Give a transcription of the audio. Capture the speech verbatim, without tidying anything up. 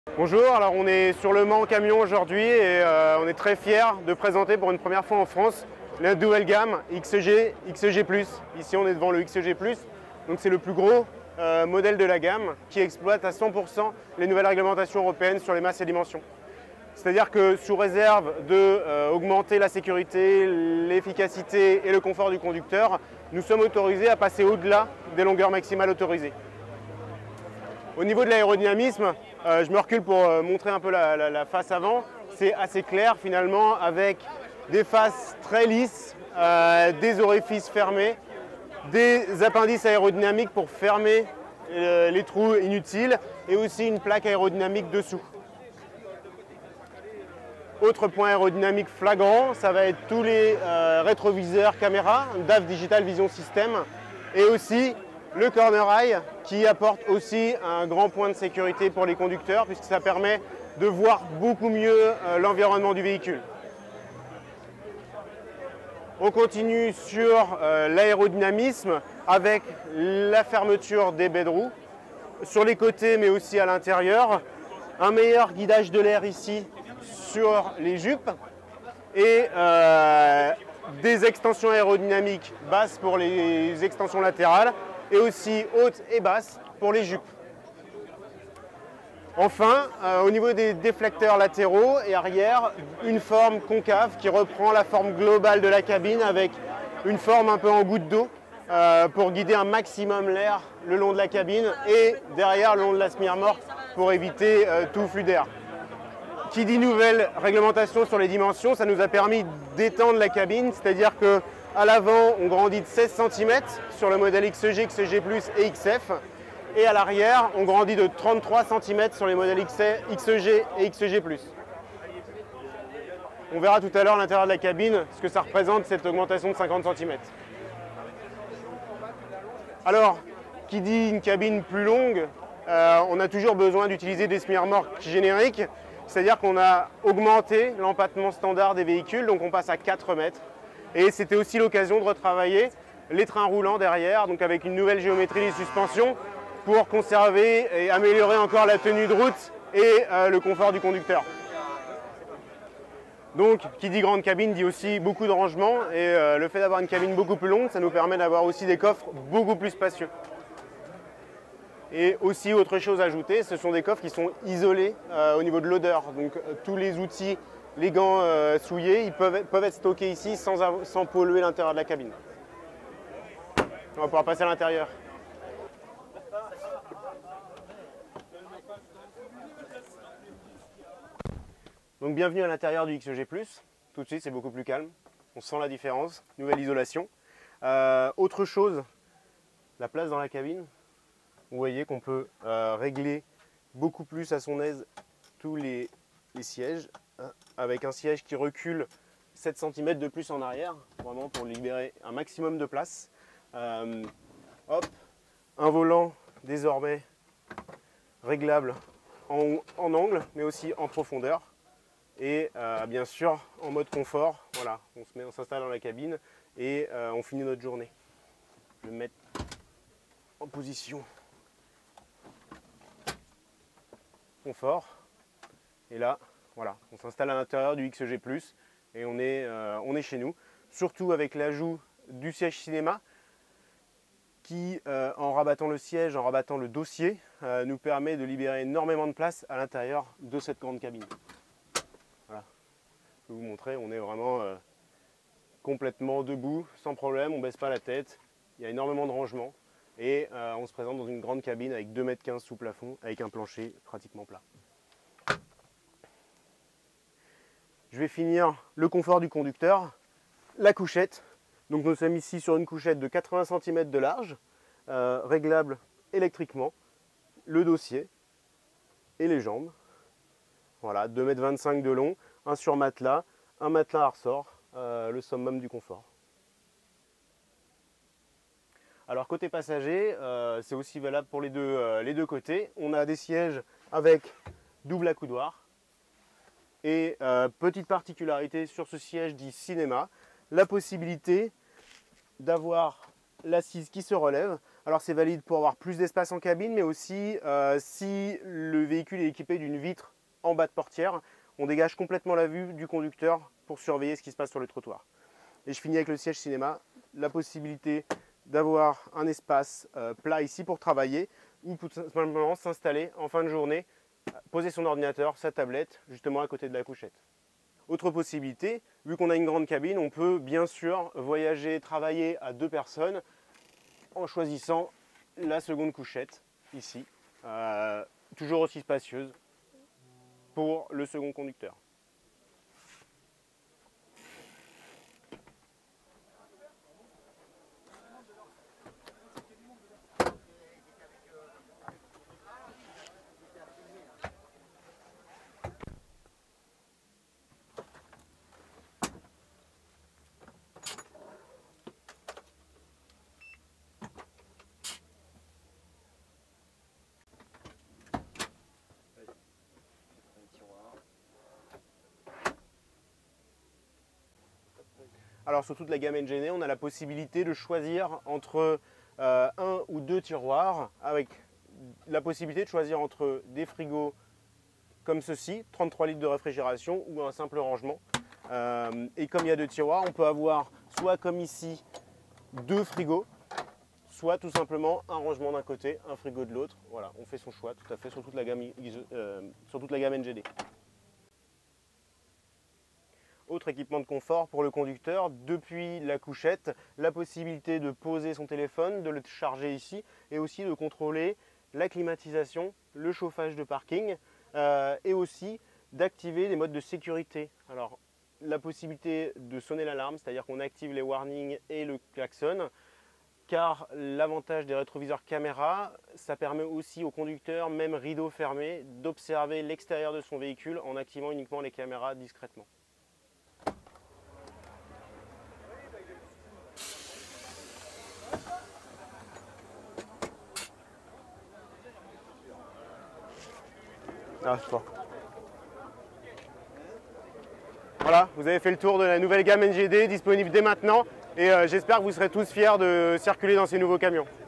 Bonjour, alors on est sur le Mans Camion aujourd'hui et euh, on est très fiers de présenter pour une première fois en France la nouvelle gamme X G, X G plus. Ici on est devant le X G plus, donc c'est le plus gros euh, modèle de la gamme qui exploite à cent pour cent les nouvelles réglementations européennes sur les masses et dimensions. C'est-à-dire que sous réserve d'augmenter euh, la sécurité, l'efficacité et le confort du conducteur, nous sommes autorisés à passer au-delà des longueurs maximales autorisées. Au niveau de l'aérodynamisme, euh, je me recule pour euh, montrer un peu la, la, la face avant. C'est assez clair finalement avec des faces très lisses, euh, des orifices fermés, des appendices aérodynamiques pour fermer euh, les trous inutiles et aussi une plaque aérodynamique dessous. Autre point aérodynamique flagrant, ça va être tous les euh, rétroviseurs caméra, D A F Digital Vision System et aussi le corner eye qui apporte aussi un grand point de sécurité pour les conducteurs puisque ça permet de voir beaucoup mieux euh, l'environnement du véhicule. On continue sur euh, l'aérodynamisme avec la fermeture des baies de roues sur les côtés mais aussi à l'intérieur. Un meilleur guidage de l'air ici sur les jupes et euh, des extensions aérodynamiques basses pour les extensions latérales et aussi hautes et basses pour les jupes. Enfin, euh, au niveau des déflecteurs latéraux et arrière, une forme concave qui reprend la forme globale de la cabine avec une forme un peu en goutte d'eau euh, pour guider un maximum l'air le long de la cabine et derrière le long de la semi remorque pour éviter euh, tout flux d'air. Qui dit nouvelle réglementation sur les dimensions, ça nous a permis d'étendre la cabine, c'est-à-dire qu'à l'avant, on grandit de seize centimètres sur le modèle X G, X G plus et X F. Et à l'arrière, on grandit de trente-trois centimètres sur les modèles X G et X G plus. On verra tout à l'heure à l'intérieur de la cabine ce que ça représente cette augmentation de cinquante centimètres. Alors, qui dit une cabine plus longue, euh, on a toujours besoin d'utiliser des semi-remorques génériques. C'est-à-dire qu'on a augmenté l'empattement standard des véhicules, donc on passe à quatre mètres. Et c'était aussi l'occasion de retravailler les trains roulants derrière, donc avec une nouvelle géométrie des suspensions pour conserver et améliorer encore la tenue de route et euh, le confort du conducteur. Donc, qui dit grande cabine dit aussi beaucoup de rangement et euh, le fait d'avoir une cabine beaucoup plus longue, ça nous permet d'avoir aussi des coffres beaucoup plus spacieux. Et aussi, autre chose à ajouter, ce sont des coffres qui sont isolés euh, au niveau de l'odeur. Donc euh, tous les outils, les gants euh, souillés, ils peuvent, peuvent être stockés ici sans, sans polluer l'intérieur de la cabine. On va pouvoir passer à l'intérieur. Donc bienvenue à l'intérieur du X G plus. Tout de suite, c'est beaucoup plus calme. On sent la différence. Nouvelle isolation. Euh, autre chose, la place dans la cabine. Vous voyez qu'on peut euh, régler beaucoup plus à son aise tous les, les sièges, hein, avec un siège qui recule sept centimètres de plus en arrière, vraiment pour libérer un maximum de place. Euh, hop, un volant désormais réglable en, en angle, mais aussi en profondeur. Et euh, bien sûr en mode confort, voilà, on se met, on s'installe dans la cabine et euh, on finit notre journée. Je vais me mettre en position confort et là voilà, on s'installe à l'intérieur du X G plus et on est, euh, on est chez nous, surtout avec l'ajout du siège cinéma qui euh, en rabattant le siège, en rabattant le dossier euh, nous permet de libérer énormément de place à l'intérieur de cette grande cabine. Voilà. Je vais vous montrer, on est vraiment euh, complètement debout sans problème, on ne baisse pas la tête, il y a énormément de rangement. Et euh, on se présente dans une grande cabine avec deux mètres quinze sous plafond, avec un plancher pratiquement plat. Je vais finir le confort du conducteur, la couchette. Donc nous sommes ici sur une couchette de quatre-vingts centimètres de large, euh, réglable électriquement, le dossier et les jambes. Voilà, deux mètres vingt-cinq de long, un surmatelas, un matelas à ressort, euh, le summum du confort. Alors côté passager, euh, c'est aussi valable pour les deux, euh, les deux côtés. On a des sièges avec double accoudoir. Et euh, petite particularité sur ce siège dit cinéma, la possibilité d'avoir l'assise qui se relève. Alors Alors c'est valide pour avoir plus d'espace en cabine, mais aussi euh, si le véhicule est équipé d'une vitre en bas de portière, on dégage complètement la vue du conducteur pour surveiller ce qui se passe sur le trottoir. Et je finis avec le siège cinéma, la possibilité d'avoir un espace euh, plat ici pour travailler ou pour simplement s'installer en fin de journée, poser son ordinateur, sa tablette, justement à côté de la couchette. Autre possibilité, vu qu'on a une grande cabine, on peut bien sûr voyager, travailler à deux personnes en choisissant la seconde couchette ici, euh, toujours aussi spacieuse pour le second conducteur. Alors sur toute la gamme N G D, on a la possibilité de choisir entre euh, un ou deux tiroirs, avec la possibilité de choisir entre des frigos comme ceci, trente-trois litres de réfrigération, ou un simple rangement. Euh, et comme il y a deux tiroirs, on peut avoir soit comme ici deux frigos, soit tout simplement un rangement d'un côté, un frigo de l'autre. Voilà, on fait son choix tout à fait sur toute la gamme, euh, sur toute la gamme N G D. Autre équipement de confort pour le conducteur, depuis la couchette, la possibilité de poser son téléphone, de le charger ici et aussi de contrôler la climatisation, le chauffage de parking euh, et aussi d'activer des modes de sécurité. Alors la possibilité de sonner l'alarme, c'est-à-dire qu'on active les warnings et le klaxon, car l'avantage des rétroviseurs caméra, ça permet aussi au conducteur, même rideau fermé, d'observer l'extérieur de son véhicule en activant uniquement les caméras discrètement. Ah, c'est toi. Voilà, vous avez fait le tour de la nouvelle gamme N G D disponible dès maintenant et euh, j'espère que vous serez tous fiers de circuler dans ces nouveaux camions.